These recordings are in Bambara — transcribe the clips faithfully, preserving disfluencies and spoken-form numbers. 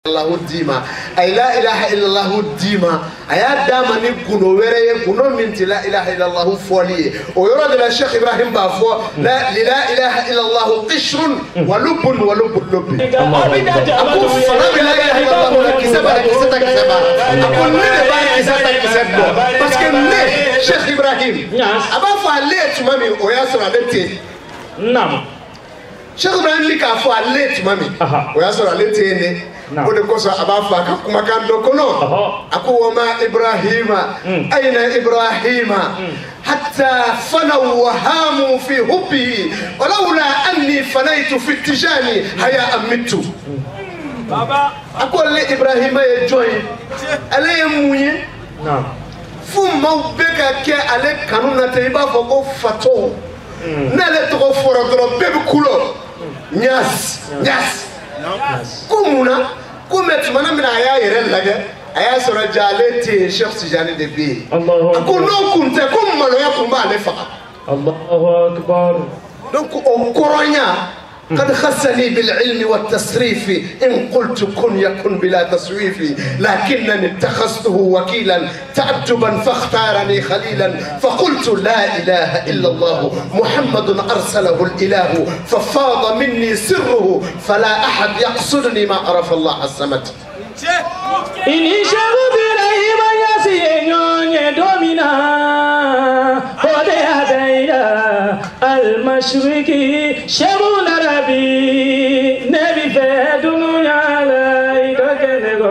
Allahu dima ay la ilaha illallah dima aya dama ni kuno were kuno minti la ilaha illallah foli o yoro de la Cheikh Ibrahim ba fo la ilaha illallah qishrun wa lubun wa lubun lubbi aku fala la ilaha illallah la kisaba la kisata kisaba aku ne ba kisata kisaba parce que ne Cheikh Ibrahim aba fa le tumami o ya sura lete nam Cheikh Ibrahim li ka fo le tumami o ya sura lete ne Ode kosa abafa kumakan dokono aku wama Ibrahima aina Ibrahima hatta fanaw wahamu fi hubbihi walaula anni fanaitu fi tijani haya amitu baba aku le Ibrahima e joy ale muye na fu mawbeka ke ale kanuna te ba foko fato na le to foro dro bebe kulo nyas nyas kumuna kumet mana mina aya yere lage aya soro jaleti Cheikh Tijani de bi ko no kunte ko malo ya kumba le fa Allahu akbar donc on koronya قد خصني بالعلم والتصريف إن قلت كن يكن بلا تصويف لكنني اتخذته وكيلا تعجبا فاختارني خليلا فقلت لا إله إلا الله محمد أرسله الإله ففاض مني سره فلا أحد يقصدني ما عرف الله الصمد إني شغو برهيم يسينيون يدومنا ودي هدينا المشركي شغو نربي نبي فدنو يالاي كنغو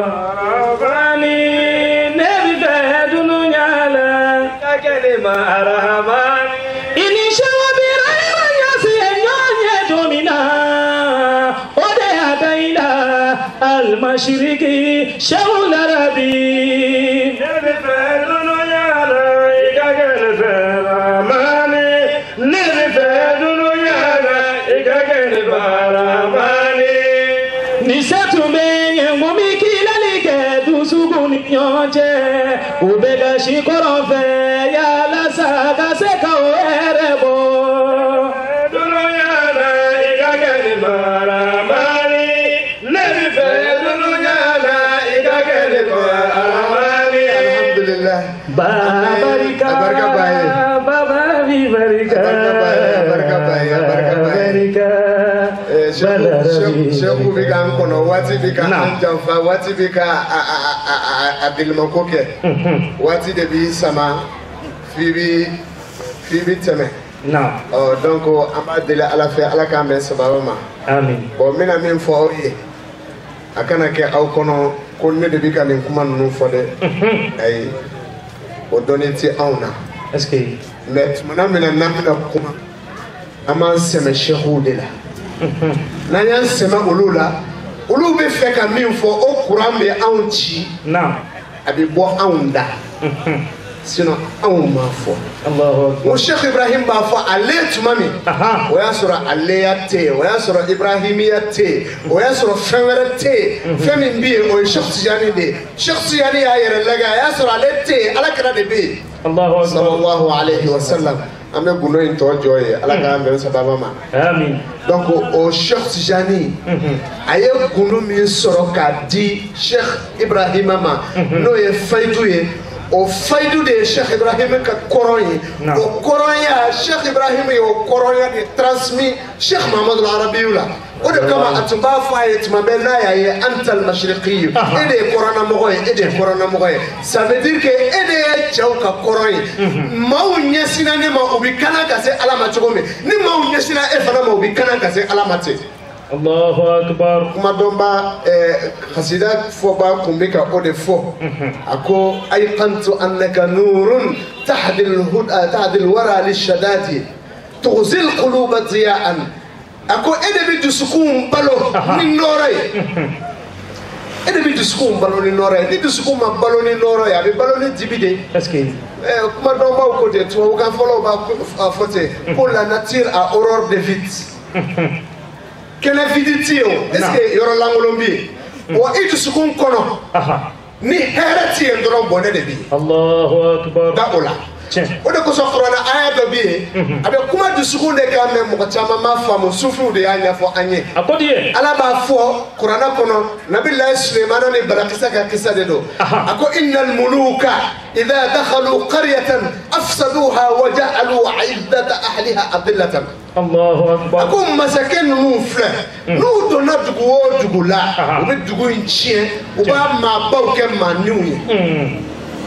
رباني نبي فدنو يالاي كلمة رحمن إني شغو برهيم يسينيون يدومنا ودي هدينا المشرقي شغل ربي نبي فدنو يالاي كلمة رحمن نبي فدنو يالاي كلمة رحمن نساتو بين وميكي لالك دوسوغوني يونجي وبيغا شيكورو في يا لا ساكا سكا ويربو فدنو يالاي كلمة رحمن نبي فدنو يالاي كلمة رحمن الحمد لله بارك بارك باي بابا بي بارك بارك باي بارك باي Sheikh bika nkono wati bika anjanfa wati bika abilmakoke wati de bi sama fibi fibi teme na oh donc amba de la ala fa ala kambe sabama amin bo mina min fo yi akana ke aw kono ko ne de bika min kuma nunu fo de ay o doneti awna est-ce que mais mana mina namina kuma ama sema Cheikh de la Nanyan sema ulula ulu be fe ka min fo o kuran be anchi na abi bo anda sino awu ma fo Allahu akbar o Cheikh Ibrahim ba fo ale tumami aha o ya sura ale yate o ya sura Ibrahimiyate o ya sura fewerate femi bi o Cheikh Tijani de Cheikh Tijani ya yere laga ya sura lete ala kra de bi Allahu akbar sallallahu alayhi wa sallam ame guno into joye ala ka ambe sababa ma amin donc o Cheikh Tijani aye guno mi soro ka di Cheikh Ibrahim ma no ye faydu ye o faydu de Cheikh Ibrahim ka koroyi o koroya Cheikh Ibrahim yo koroya de transmis Cheikh Muhammad al-Arabiula o de kama atba fayet ma bella ya ye antal mashriqi ede korona mogoy ede korona mogoy ça veut dire que ede chauka koroyi maw nyesina ne ma ubi kana kase alama chogome ni maw nyesina e fana ma ubi kana kase alama te Allahu akbar kuma domba eh khasida fo ba kumbika o de fo ako ayqantu annaka nurun tahdil huda tahdil wara lishadati tughzil quluba diya'an ako ede bi dusukun balo ni noray ede bi dusukun balo ni noray ni dusukun ma balo ni noray abi balo ni dibide est-ce que eh kuma domba ko de to ga follow ba fote pour la nature a horreur de vite Kena viditio est-ce que yoro langolombi o itu sukun kono ni herati ndoro bonne de bi Allahu akbar da ola o de kosɔn kuranna aya dɔ bɛ yen a bɛ kuma dusukun de kan mɛ mɔgɔ caman ma faamu sufiw de y'a ɲɛfɔ an ye ala b'a fɔ kuranna kɔnɔ nabilahi sulemana ni balakisa ka kisa de don a ko innal muluka idha dakhalu qaryatan afsaduha wa ja'alu 'iddata ahliha adillatan Allahu akbar a ko masakɛ ninnu filɛ n'u donna dugu o dugu la u bɛ dugu in tiɲɛ u b'a maabaw kɛ maaniw ye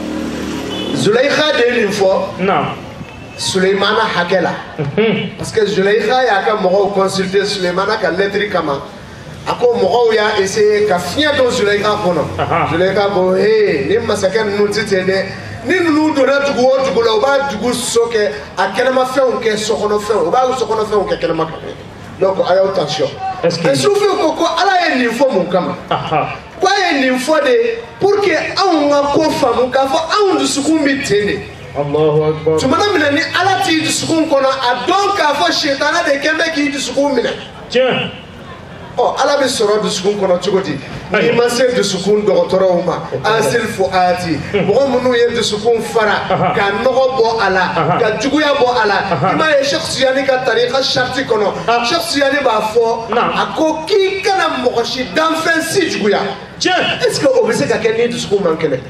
Zulaykha de ye nin fɔ Sulemana hakɛ la parce que Zulaykha y'a ka mɔgɔw consulter Sulemana ka lettre kama a ko mɔgɔw y'a essayer ka fiɲɛ don Zulaykha kɔnɔ Zulaykha ko hey ni masakɛ ninnu tɛ ten dɛ ni ninnu donna dugu o dugu la u b'a dugu so kɛ a kɛnɛmafɛnw kɛ sokɔnɔfɛnw u b'a sokɔnɔfɛnw kɛ kɛnɛma kan donc a y'aw tension mais sufiw ko ko ala ye nin fɔ mun kama ko a ye nin fɔ de pour que anw ka ko faamu k'a fɔ anw dusukun bɛ ten de Allahu akbar tumana min na ni ala t'i dusukun kɔnɔ a dɔn k'a fɔ sitana de kɛn bɛ k'i dusukun minɛ tiɲɛ ɔ ala bɛ sɔrɔ dusukun kɔnɔ cogo di n'i ma se dusukun dɔgɔtɔrɔw ma asil fuati mɔgɔ minnu ye dusukun fara ka nɔgɔ bɔ a la ka juguya bɔ a la i m'a ye Cheikh Suyani ka tarika sariti kɔnɔ Cheikh Suyani b'a fɔ a ko k'i kana mɔgɔ si danfɛn si juguya tiɲɛ est ce que o bɛ se ka kɛ n'i dusukun man kɛnɛ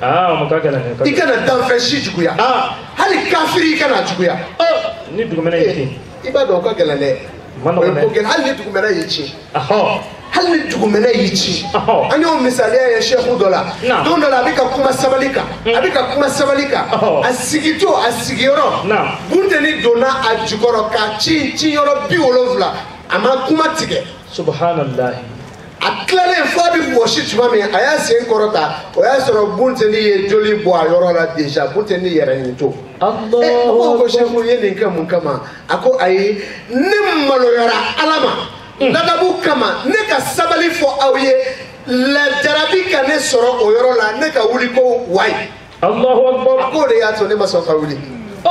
i kana danfɛn si juguya hali kafiri i kana juguya ni dugumɛnɛ ye ten i b'a dɔn o ka gɛlɛn dɛ hali ni dugumɛnɛ y'i ci hali ni dugumɛnɛ y'i ci an y'o misaliya ye seku dɔ la don dɔ la a bɛ ka kuma sabali kan a bɛ ka kuma sabali kan a sigitɔ a sigiyɔrɔ bunteni donna a jukɔrɔ ka ci ci yɔrɔ bi wolonfila a ma kuma tigɛ subhanallah a tilalen fɔ a bɛ wɔsi tuma min a y'a sen kɔrɔta o y'a sɔrɔ bunteni ye joli bɔ a yɔrɔ la déjà bunteni yɛrɛ ɲi to ɛ o ko seku ye nin kɛ mun kama a ko ayi ne maloyara ala ma ladabu kama ne ka sabali fɔ aw ye lajarabi ka ne sɔrɔ o yɔrɔ la ne ka wuli ko wayi Allahu akbar a ko de y'a to ne ma sɔn ka wuli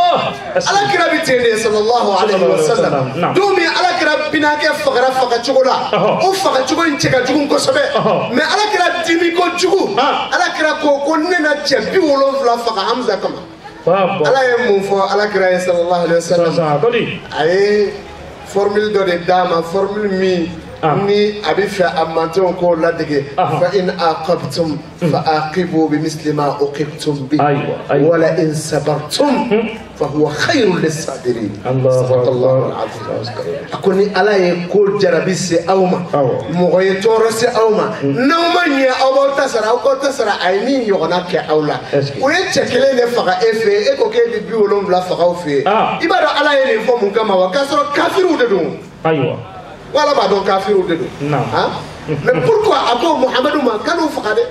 alakira bi ten de sallallahu alaihi wasallam don min alakira binakɛ fagara faga cogo la o faga cogo in cɛ ka jugu kosɛbɛ mais alakira dimi ko jugu alakira ko ko ne na cɛ bi wolonfila faga Hamza kama ala ye mun fɔ alakira ye sallallahu alaihi wasallam a ye formule dɔ de d'a ma formule min ni a bɛ fɛ a mantenw k'o ladege fa in aqabtum fa aqibu bimisli ma uqibtum bi wala in sabartum fa huwa khayrun lis-sabirin sadaqallahu al-azim a ko ni ala ye ko jarabi se aw ma mɔgɔ ye tɔɔrɔ se aw ma n'aw ma ɲɛ aw b'aw ta sara aw k'aw ta sara a ye min ɲɔgɔnna kɛ aw la o ye cɛ kelen de faga e fɛ yen e ko k'e bɛ bi wolonwula faga aw fɛ yen i b'a dɔn ala ye nin fɔ mun kama wa k'a sɔrɔ kafiriw de don wala b'a dɔn kafiriw de don mais pourquoi a ko Muhamadu ma kan'u faga dɛ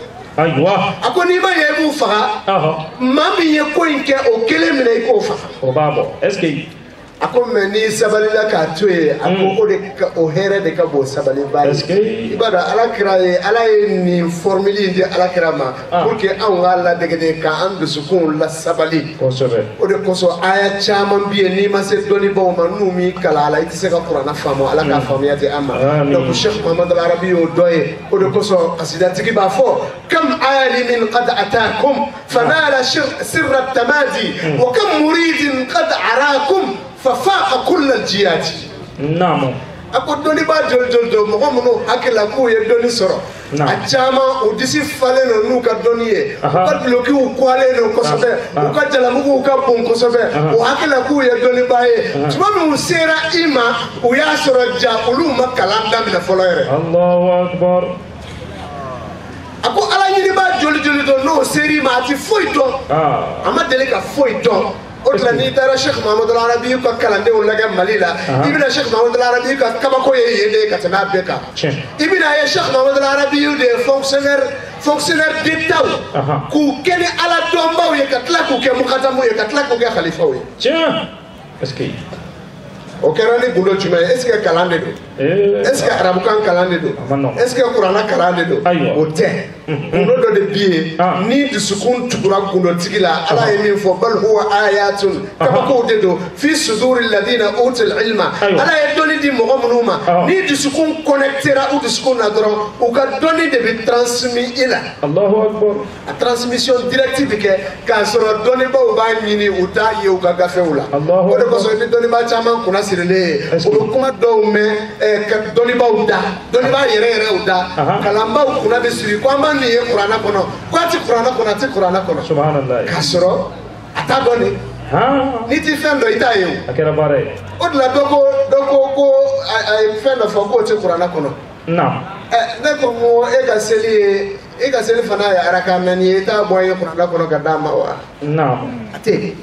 a ko n'i ma ye i b'u faga maa min ye ko in kɛ o kelen minɛ i k'o faga o b'a bɔ est-ce que a ko mɛ n'i sabalila k'a to yen a ko o de ka o hɛrɛ de ka bon sabaliba ye i b'a dɔn alakira ye ala ye nin formule in di alakira ma pour que anw k'a ladege de k'an dusukunw lasabali kosɛbɛ o de kosɔn aya caman bɛ yen n'i ma se dɔnnibaw ma n'u m'i kalan a la i tɛ se ka kuranna faamu ala k'a faamuya di an ma donc Cheikh Muhammad al-Arabi y'o dɔ ye o de kosɔn kasidatigi b'a fɔ kam ayali min qad ataakum fanala sirra tamadi wa kam muridin qad arakum fafaqa kull al-jiyad naam a ko dɔnniba joli joli don mɔgɔ minnu hakilila k'u ye dɔnni sɔrɔ a caman u disi falen don n'u ka dɔnni ye u ka dulokiw kuwalen don kosɛbɛ u ka jalamuguw ka bon kosɛbɛ u hakilila k'u ye dɔnniba ye tuma min u sera i ma u y'a sɔrɔ ja olu ma kalan daminɛ fɔlɔ yɛrɛ Allahu akbar a ko ala ɲiniba joli joli don n'o ser'i ma a ti foyi dɔn a ma deli ka foyi dɔn o de la n'i taara Cheikh Muhammad al-Arabi ka kalandenw lajɛ Mali la i bɛna Cheikh Muhammad al-Arabi ka kabako ye yen de ka tɛmɛ a bɛɛ kan i bɛna ye Cheikh Muhammad al-Arabi de ye fonctionnaire fonctionnaire d'État k'u kɛ ni ala dɔnbaw ye ka tila k'u kɛ mukadamu ye ka tila k'u kɛ khalifaw ye tiɲɛ est-ce que o kɛra ni gundo jumɛn ye est-ce que kalan de don est-ce que arabukan kalan de don est-ce que kurana kalan de don o tɛ kundo dɔ de bi ye ni dusukun tugura kundotigi la ala ye min fɔ bal huwa ayatun kabakow de don fi suduri ladina utul ilma ala ye dɔnni di mɔgɔ minnu ma ni dusukun connectera u dusukun na dɔrɔn u ka dɔnni de bɛ transmis i la a transmission directe bɛ kɛ k'a sɔrɔ dɔnnibaw b'a ɲini u t'a ye u ka gafew la o de kosɔn i bɛ dɔnniba caman kunna sirilen ye o bɛ kuma dɔw mɛn ka dɔnnibaw da dɔnniba yɛrɛ yɛrɛw da kalanbaw kunna bɛ siri ko an b'a nin ye kuranɛ kɔnɔ ko a ti kuranɛ kɔnɔ a ti kuranɛ kɔnɔ k'a sɔrɔ a t'a dɔn de n'i ti fɛn dɔn i t'a ye o o de la dɔ ko dɔ ko ko a ye fɛn dɔ fɔ k'o ti kuranɛ kɔnɔ ne ko n ko e ka seli ye e ka seli fana ye araka naani ye i t'a bɔ an ye kuranɛ kɔnɔ ka d'a ma wa a tɛ yen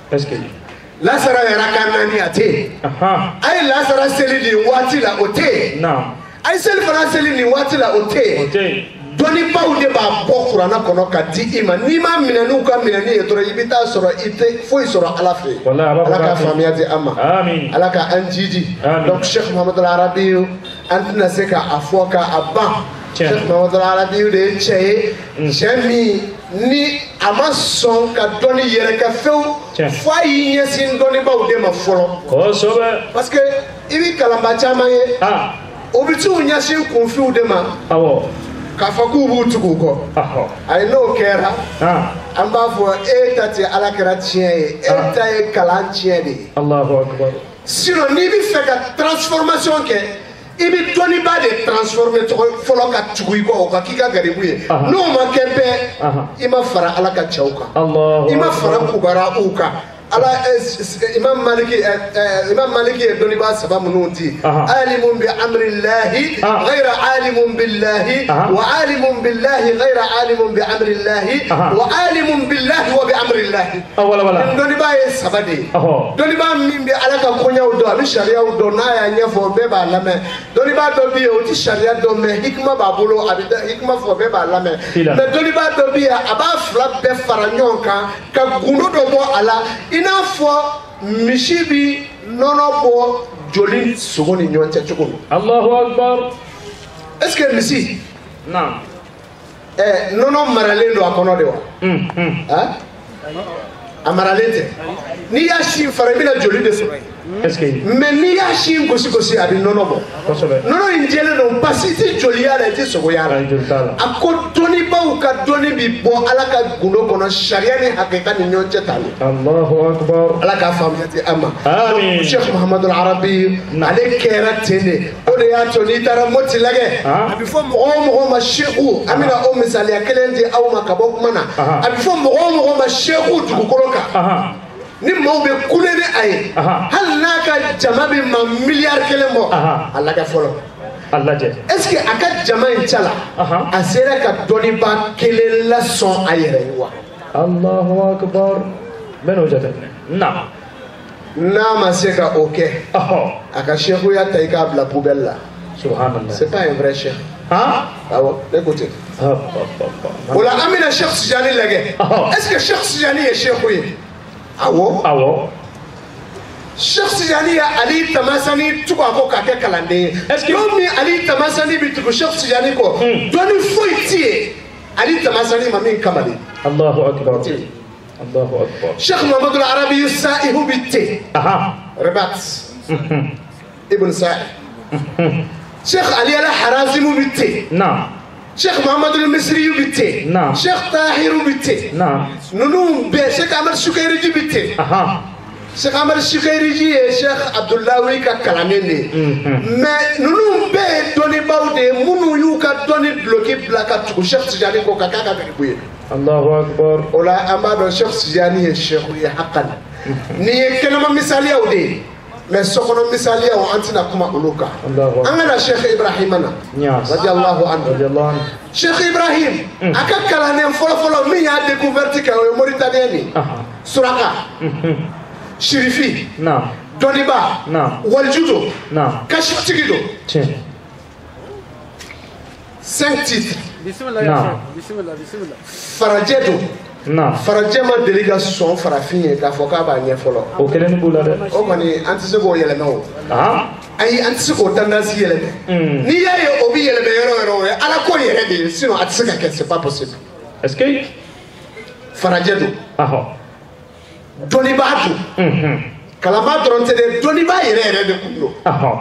lasara ye araka naani a tɛ yen a ye lasara seli nin waati la o tɛ yen a ye seli fana seli nin waati la o tɛ yen dɔnnibaw de b'a bɔ kuranɛ kɔnɔ ka di i ma n'i ma minɛ n'u ka minɛni ye dɔrɔn i bɛ taa sɔrɔ i tɛ foyi sɔrɔ ala fɛ yen ala ka faamuya di an ma ala ka an jiji donc Cheikh Muhammadu Arabi an tɛna se k'a fɔ k'a ban Cheikh Muhammadu Arabi de ye cɛ ye cɛ min ni a ma sɔn ka dɔnni yɛrɛkɛ fewu fo a y'i ɲɛsin dɔnnibaw de ma fɔlɔ parce que i bɛ kalanba caman ye o bɛ t'u ɲɛsin kunfiw de ma k'a fɔ k'u b'u tugu u kɔ ayi n'o kɛra an b'a fɔ e ta tɛ ala kɛra tiɲɛ ye e ta ye kalan tiɲɛ de ye sinon n'i bɛ fɛ ka transformation kɛ i bɛ dɔnniba de transformer fɔlɔ ka tugu i kɔ o ka k'i ka garibu ye n'o ma kɛ bɛɛ i ma fara ala ka cɛw kan i ma fara kubaraw kan ala imam maliki imam maliki ye dɔnniba saba minnu di alimun bi amrillahi ghayra alimun billahi wa alimun billahi ghayra alimun bi amrillahi wa alimun billahi wa bi amrillahi dɔnniba ye saba de ye dɔnniba min bɛ ala ka koɲɛw dɔn a bɛ sariyaw dɔn n'a y'a ɲɛfɔ bɛɛ b'a lamɛn dɔnniba dɔ bɛ yen o tɛ sariya dɔn mɛ hikima b'a bolo a bɛ hikima fɔ bɛɛ b'a lamɛn mɛ dɔnniba dɔ bɛ yen a b'a fila bɛɛ fara ɲɔgɔn kan ka gundo dɔ bɔ a la i n'a fɔ misi bi nɔnɔ bɔ joli sogo ni ɲɔgɔn cɛ cogo min. Allahu Akbar. est ce que misi. naam. ɛ nɔnɔ maralen don a kɔnɔ de wa. han a maralen tɛ n'i y'a sin fara i bɛna joli de sɔrɔ yen. est ce que. mais n'i y'a sin gosi gosi a bɛ nɔnɔ bɔ. kosɛbɛ. nɔnɔ in jɛlen don parce que i tɛ joli y'a la i tɛ sogo y'a la. a ko dɔnnibaw ka dɔnni bi bɔ ala ka gundo kɔnɔ sariya ni hakika ni ɲɔgɔn cɛ tali. Allahu Akbar. ala k'a faamuya di an ma. amiin. Cheikh Muhammadu Arabi ale kɛra ten de o de y'a to n'i taara Moti lajɛ a bɛ fɔ mɔgɔ o mɔgɔ ma seku an bɛna o misaliya kelen di aw ma ka bɔ kuma na a bɛ fɔ mɔgɔ o mɔgɔ ma seku dugukolo kan. ni maaw bɛ kule ni a ye hali n'a ka jama bɛ ma miliyari kelen bɔ a lajɛ fɔlɔ est ce que a ka jama in cɛ la a sera ka dɔnniba kelen lasɔn a yɛrɛ ye wa. Allahu Akbar. n bɛ n'o jateminɛ. na. n'a ma se ka o kɛ a ka sekuya ta i k'a bila poubelle la. subhanallah. c'est pas un vrai chef. awɔ ne ko ten. o la an bɛna Cheikh Tijani lajɛ est ce que Cheikh Tijani ye seku ye. awɔ awɔ Cheikh Tijani ye Ali Tamasani tugu a kɔ k'a kɛ kalanden ye don min Ali Tamasani bɛ tugu Cheikh Tijani kɔ dɔnni foyi ti ye Ali Tamasani ma min kama de. Allahu Akbar. Allahu Akbar. Cheikh Muhammadu Arabi Sa'ihu bi ten Rabat Ibn Sa'i Cheikh Ali Al Harazimu bi ten naam Cheikh Muhammadu Misri bi ten naam Cheikh Tahiru bi ten naam nunu bɛɛ Cheikh Ahmad Shukairiji bi ten Cheikh Ahmad Shukairiji ye Cheikh Abdullahi ka kalannen de ye mais nunu bɛɛ ye dɔnnibaw de ye minnu y'u ka dɔnni duloki bila ka tugu Cheikh Tijani kɔ ka k'a ka garibu ye. Allahu Akbar. o la an b'a dɔn Cheikh Tijani ye Cheikh ye hakan nin ye kɛnɛma misaliyaw de ye mais sokɔnɔ misaliyaw an tɛna kuma olu kan an ka na Cheikh Ibrahim na radiyallahu anhu. Cheikh Ibrahim a ka kalannen fɔlɔfɔlɔ min y'a découverte kɛ o ye Mauritanienne ye Suraka Shirifi dɔnniba walijudo kasitigi do cinq titres farajɛ do farajɛ ma deli ka sɔn farafin ye k'a fɔ k'a b'a ɲɛ fɔlɔ o kɔni an tɛ se k'o yɛlɛmɛ o ayi an tɛ se k'o tendance yɛlɛmɛ n'i y'a ye o bɛ yɛlɛmɛ yɔrɔ yɔrɔ o ye ala ko yɛrɛ de ye sinon a tɛ se ka kɛ c'est pas possible. est-ce que farajɛ don ahɔ dɔnnibaa don kalanbaa dɔrɔn tɛ dɛ dɔnnibaa yɛrɛ yɛrɛ de kun don ahɔ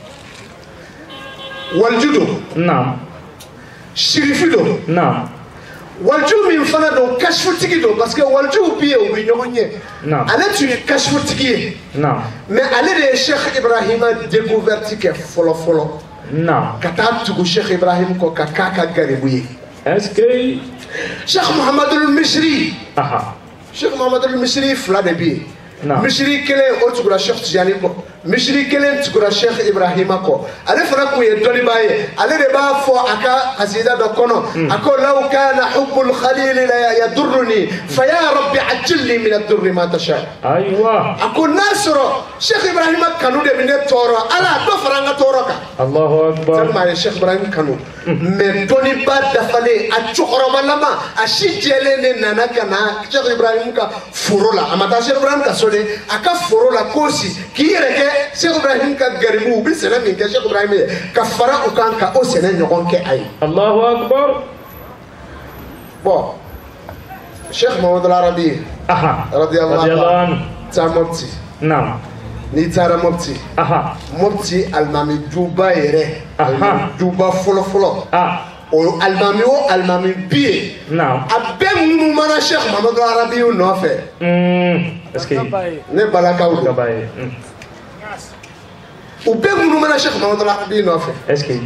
waliju don naam sirifi don naam waliju min fana don kasifutigi don parce que walijuw bɛ yen u bɛ ɲɔgɔn ɲɛ ale tun ye kasifutigi ye mais ale de ye Cheikh Ibrahima découverte kɛ fɔlɔ fɔlɔ ka taa tugu Cheikh Ibrahim kɔ ka k'a ka garibu ye. est-ce que Cheikh Muhammadul Misri Cheikh Muhammadul Misri fila de bɛ yen misiri kelen o tugura Cheikh Tijani kɔ misiri kelen tugura Cheikh Ibrahima kɔ ale fana kun ye dɔnnibaa ye ale de b'a fɔ a ka kasida dɔ kɔnɔ a ko law kana hubbul khalili la yadurruni fa ya rabbi ajilni min ad-durri ma tasha. ayiwa a ko n'a sɔrɔ Cheikh Ibrahima kanu de bɛ ne tɔɔrɔ ala dɔ fara an ka tɔɔrɔ kan. Allahu akbar. tellement a ye Cheikh Ibrahima kanu mais dɔnnibaa dafalen a cɛkɔrɔbalama a si jɛlen de nana ka na Cheikh Ibrahima ka foro la a ma taa Cheikh Ibrahima ka so a ka foro la kosi k'i yɛrɛ kɛ Cheikh Ibrahim ka garibu u bɛ sɛnɛ min kɛ Cheikh Ibrahim ye ka fara u kan ka o sɛnɛ ɲɔgɔn kɛ a ye. Allahu akbar. bon Cheikh Muhamadul Arabi radiyallahu anhu taa Mopti. naam n'i taara Mopti. Mopti alimami duba yɛrɛ alimami duba fɔlɔ fɔlɔ o alimami o alimami bi ye a bɛɛ minnu mana Cheikh Muhamadul Arabi nɔfɛ. est-ce que ne balakaw don u bɛɛ minnu mana Cheikh Muhamadul Arabi nɔfɛ. est-ce que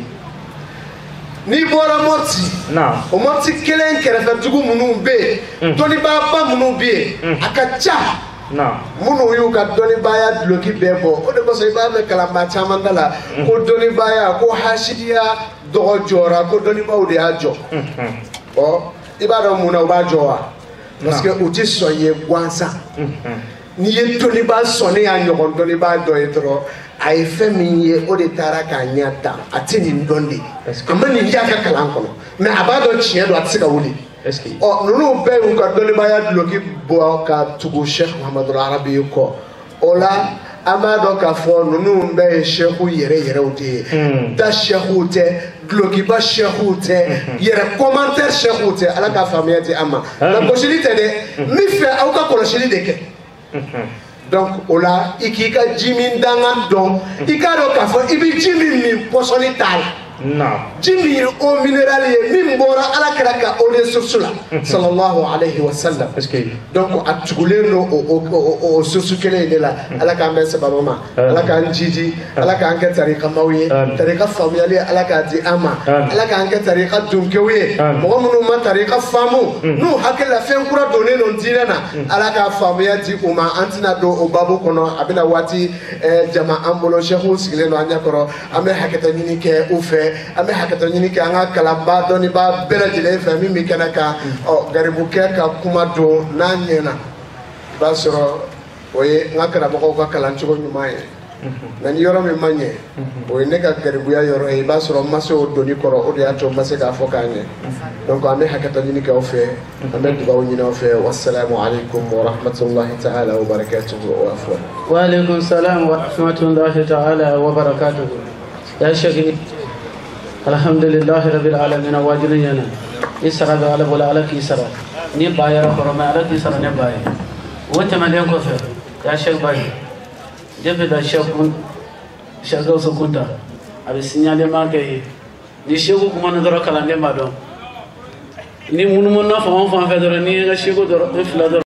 n'i bɔra Mopti o Mopti kelen kɛrɛfɛ dugu minnu bɛ yen dɔnnibaaba minnu bɛ yen a ka ca minnu y'u ka dɔnnibaaya duloki bɛɛ bɔ o de kosɔn i b'a mɛn kalanbaa caman da la ko dɔnnibaaya ko hasidiya dɔgɔ jɔra ko dɔnnibaaw de y'a jɔ ɔ i b'a dɔn mun na u b'a jɔ wa parce que u tɛ sɔn ye gansan n'i ye dɔnnibaa sɔn ne y'a ɲɔgɔn dɔnnibaa dɔ ye dɔrɔn a ye fɛn min ye o de taara k'a ɲɛ ta a tɛ nin dɔn de a ma nin y'a ka kalan kɔnɔ mais a b'a dɔn tiɲɛ don a tɛ se ka wuli ɔ ninnu bɛɛ y'u ka dɔnnibaaya duloki bɔ ka tugu Cheikh Muhamadul Arabi kɔ o la an b'a dɔn k'a fɔ ninnu bɛɛ ye seku yɛrɛ yɛrɛw de ye da seku tɛ dulokiba seku tɛ yɛrɛ commentaire seku tɛ ala ka faamuya di an ma lagosili tɛ dɛ min fɛ aw ka kɔlɔsili de kɛ donc o la i k'i ka ji min dangan dɔn i k'a dɔn k'a fɔ i bɛ ji min min pɔsɔni t'a la ji min ye eau minérale ye min bɔra ala kɛra ka eau de source la sallallahu alayhi wa sallam donc a tugulen don o source kelen de la ala k'an bɛn sababa ma ala k'an jiji ala k'an kɛ tarikamaw ye tarika faamuyali ala k'a di an ma ala k'an kɛ tarika dunkew ye mɔgɔ minnu ma tarika faamu n'u hakili la fɛn kura donnen don diinɛ na ala k'a faamuya di u ma an tɛna don o babu kɔnɔ a bɛna waati jama an bolo seku sigilen don an ɲɛkɔrɔ an bɛ hakɛto ɲini kɛ u fɛ an bɛ hakɛto ɲini kɛ an ka kalanbaa dɔnnibaa bɛɛ lajɛlen fɛ min bɛ kɛnɛ kan ɔ garibukɛ ka kuma don n'a ɲɛna i b'a sɔrɔ o ye n ka karamɔgɔw ka kalan cogo ɲuman ye nka ni yɔrɔ min ma ɲɛ o ye ne ka garibuya yɔrɔ ye i b'a sɔrɔ n ma se o donni kɔrɔ o de y'a to n ma se k'a fɔ k'a ɲɛ donc an bɛ hakɛto ɲini kɛ aw fɛ an bɛ dugawu ɲini aw fɛ wasalaamu aleykum wa rahmatulahi ta'ala wa barakatuhu wa afwan. wa aleykum salaam wa rahmatulahi ta'ala wa barakatuhu. ya shekhi alhamdulillahi rabbil alamin wajibin yana isara be ala bola ala ki sara ni bayara koro ma ala ki sara ne baye wote malen ko fe ya shek baye debe da shek shek so kunta abi signale ma ke ni shegu kuma na doro kala ne ma do ni munu mun na fa on fa fe doro ni ga shegu doro fla